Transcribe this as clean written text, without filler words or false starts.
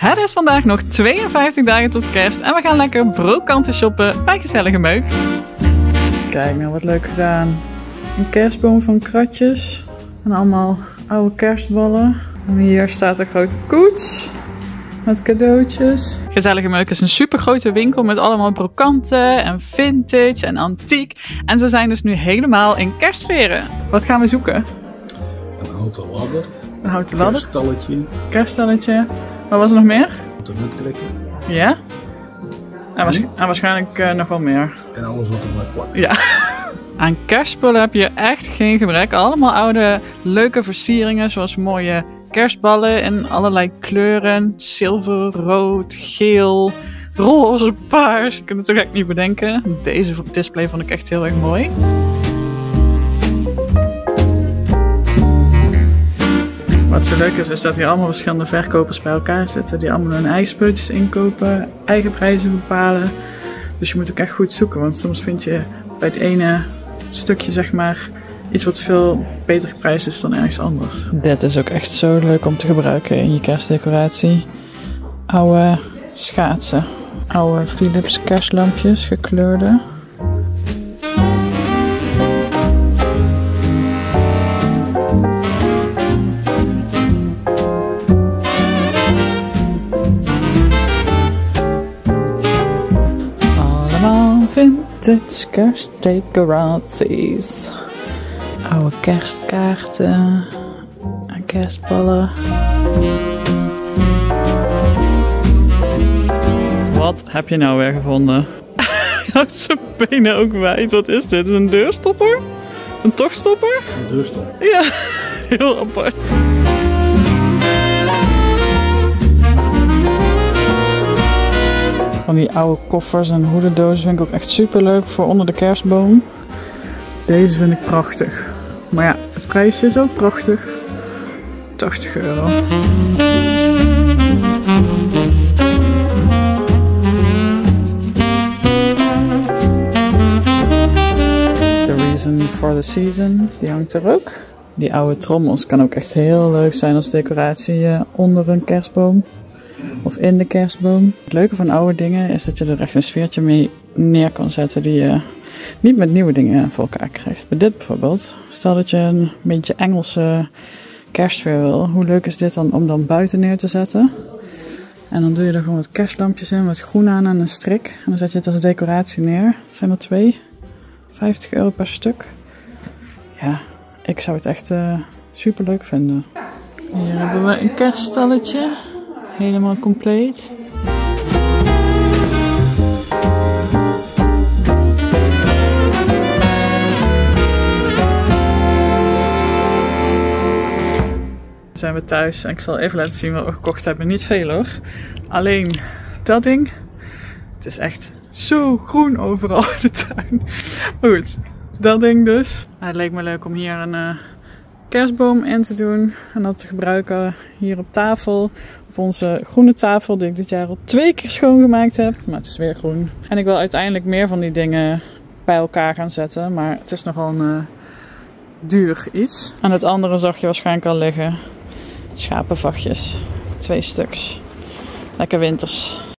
Het is vandaag nog 52 dagen tot kerst en we gaan lekker broodkanten shoppen bij Gezellige Meuk. Kijk nou, wat leuk gedaan. Een kerstboom van kratjes en allemaal oude kerstballen. En hier staat een grote koets met cadeautjes. Gezellige Meuk is een super grote winkel met allemaal brokanten en vintage en antiek. En ze zijn dus nu helemaal in kerstsferen. Wat gaan we zoeken? Een houten ladder. Een houten ladder? Kerststalletje. Wat was er nog meer? Houten nutkrikken. Ja? En waarschijnlijk nog wel meer. En alles wat er blijft plakken. Ja. Aan kerstspullen heb je echt geen gebrek. Allemaal oude leuke versieringen zoals mooie kerstballen in allerlei kleuren. Zilver, rood, geel, roze, paars. Ik kan het toch echt niet bedenken. Deze display vond ik echt heel erg mooi. Wat zo leuk is dat hier allemaal verschillende verkopers bij elkaar zitten. Die allemaal hun eigen spulletjes inkopen, eigen prijzen bepalen. Dus je moet ook echt goed zoeken. Want soms vind je bij het ene stukje zeg maar iets wat veel beter geprijsd is dan ergens anders. Dit is ook echt zo leuk om te gebruiken in je kerstdecoratie. Oude schaatsen. Oude Philips kerstlampjes, gekleurde. Vintage kerstdecoraties. Oude kerstkaarten en kerstballen. Wat heb je nou weer gevonden? Hij houdt zijn benen ook wijd. Wat is dit? Is een deurstopper? Een tochtstopper? Een deurstopper. Ja, heel apart. Van die oude koffers en hoedendozen vind ik ook echt super leuk voor onder de kerstboom. Deze vind ik prachtig. Maar ja, het prijsje is ook prachtig. 80 euro. The Reason for the Season, die hangt er ook. Die oude trommels kan ook echt heel leuk zijn als decoratie onder een kerstboom. Of in de kerstboom. Het leuke van oude dingen is dat je er echt een sfeertje mee neer kan zetten die je niet met nieuwe dingen voor elkaar krijgt. Bij dit bijvoorbeeld. Stel dat je een beetje Engelse kerstsfeer wil. Hoe leuk is dit dan om dan buiten neer te zetten? En dan doe je er gewoon wat kerstlampjes in, wat groen aan en een strik. En dan zet je het als decoratie neer. Dat zijn er 2. 50 euro per stuk. Ja, ik zou het echt super leuk vinden. Hier hebben we een kerststalletje. Helemaal compleet. Zijn we thuis en ik zal even laten zien wat we gekocht hebben. Niet veel hoor. Alleen dat ding. Het is echt zo groen overal in de tuin. Maar goed, dat ding dus. Het leek me leuk om hier een kerstboom in te doen. En dat te gebruiken hier op tafel. Op onze groene tafel die ik dit jaar al 2 keer schoongemaakt heb. Maar het is weer groen. En ik wil uiteindelijk meer van die dingen bij elkaar gaan zetten. Maar het is nogal een duur iets. En het andere zag je waarschijnlijk al liggen. Schapenvachtjes. 2 stuks. Lekker winters.